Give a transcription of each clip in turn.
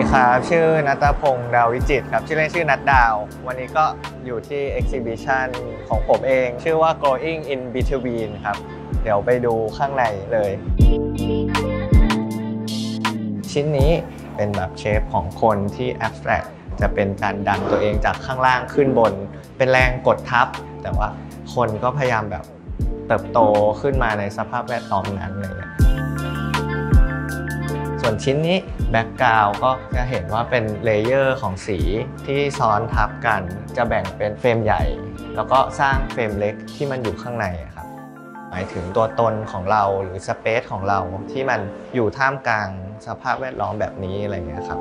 ครับชื่อณัฐพงษ์ดาววิจิตรครับชื่อเล่นชื่อนัทดาววันนี้ก็อยู่ที่ Exhibition ของผมเองชื่อว่า Growing in Between ครับเดี๋ยวไปดูข้างในเลยชิ้นนี้เป็นแบบเชฟของคนที่ abstract จะเป็นการดันตัวเองจากข้างล่างขึ้นบนเป็นแรงกดทับแต่ว่าคนก็พยายามแบบเติบโตขึ้นมาในสภาพแวดล้อมนั้นอะไรเงี้ยส่วนชิ้นนี้แบ็กกราวด์ก็จะเห็นว่าเป็นเลเยอร์ของสีที่ซ้อนทับกันจะแบ่งเป็นเฟรมใหญ่แล้วก็สร้างเฟรมเล็กที่มันอยู่ข้างในครับหมายถึงตัวตนของเราหรือสเปซของเราที่มันอยู่ท่ามกลางสภาพแวดล้อมแบบนี้อะไรเงี้ยครับ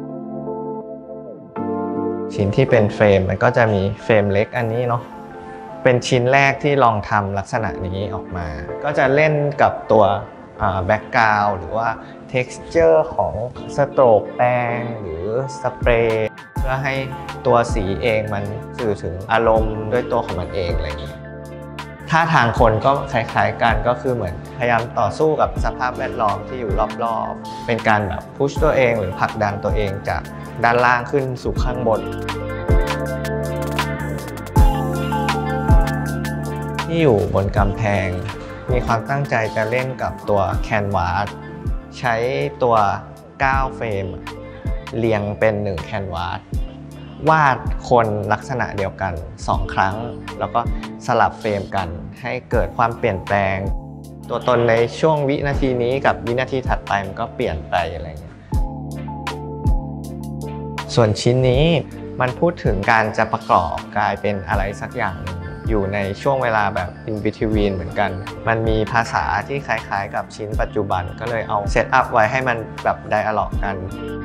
ชิ้นที่เป็นเฟรมมันก็จะมีเฟรมเล็กอันนี้เนาะเป็นชิ้นแรกที่ลองทำลักษณะนี้ออกมาก็จะเล่นกับตัวแบ็กกราวด์หรือว่า texture ของสโตรกแป้งหรือสเปรย์เพื่อให้ตัวสีเองมันสื่อถึงอารมณ์ด้วยตัวของมันเองอะไรอย่างนี้ท่าทางคนก็คล้ายๆกันก็คือเหมือนพยายามต่อสู้กับสภาพแวดล้อมที่อยู่รอบๆเป็นการแบบพุชตัวเองหรือผลักดันตัวเองจากด้านล่างขึ้นสู่ข้างบนที่อยู่บนกำแพงมีความตั้งใจจะเล่นกับตัวแคนวาสใช้ตัว9เฟรมเรียงเป็น1แคนวาสวาดคนลักษณะเดียวกัน2ครั้งแล้วก็สลับเฟรมกันให้เกิดความเปลี่ยนแปลงตัวตนในช่วงวินาทีนี้กับวินาทีถัดไปมันก็เปลี่ยนไปอะไรเงี้ยส่วนชิ้นนี้มันพูดถึงการจะประกอบกลายเป็นอะไรสักอย่างหนึ่งอยู่ในช่วงเวลาแบบ in between เหมือนกันมันมีภาษาที่คล้ายๆกับชิ้นปัจจุบันก็เลยเอาเซตอัพไว้ให้มันแบบไดอะล็อกกัน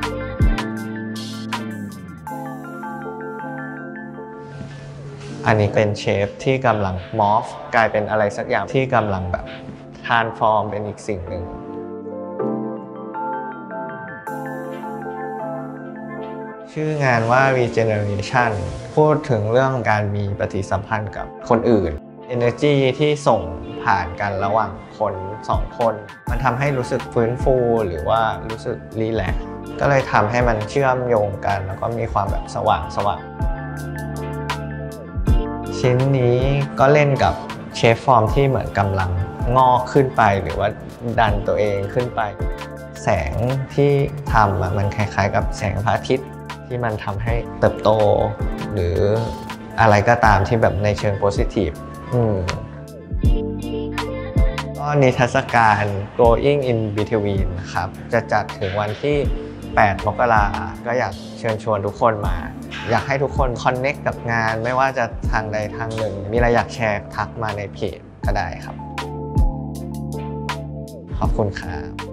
อันนี้เป็นเชฟที่กำลังมอร์ฟกลายเป็นอะไรสักอย่างที่กำลังแบบทรานส์ฟอร์มเป็นอีกสิ่งหนึ่งชื่องานว่า Regeneration พูดถึงเรื่องการมีปฏิสัมพันธ์กับคนอื่น Energy ที่ส่งผ่านกันระหว่างคน2คนมันทำให้รู้สึกฟื้นฟูหรือว่ารู้สึกรีแลกซ์ก็เลยทำให้มันเชื่อมโยงกันแล้วก็มีความแบบสว่างชิ้นนี้ก็เล่นกับเชฟฟอร์มที่เหมือนกำลังงอกขึ้นไปหรือว่าดันตัวเองขึ้นไปแสงที่ทำมันคล้ายๆกับแสงพระอาทิตย์ที่มันทำให้เติบโตหรืออะไรก็ตามที่แบบในเชิงโพสิทีฟก็นิทรรศการ Growing in Between ครับจะจัดถึงวันที่8 มกราคมก็อยากเชิญชวนทุกคนมาอยากให้ทุกคนคอนเน็กกับงานไม่ว่าจะทางใดทางหนึ่งมีอะไรอยากแชร์ทักมาในเพจก็ได้ครับขอบคุณครับ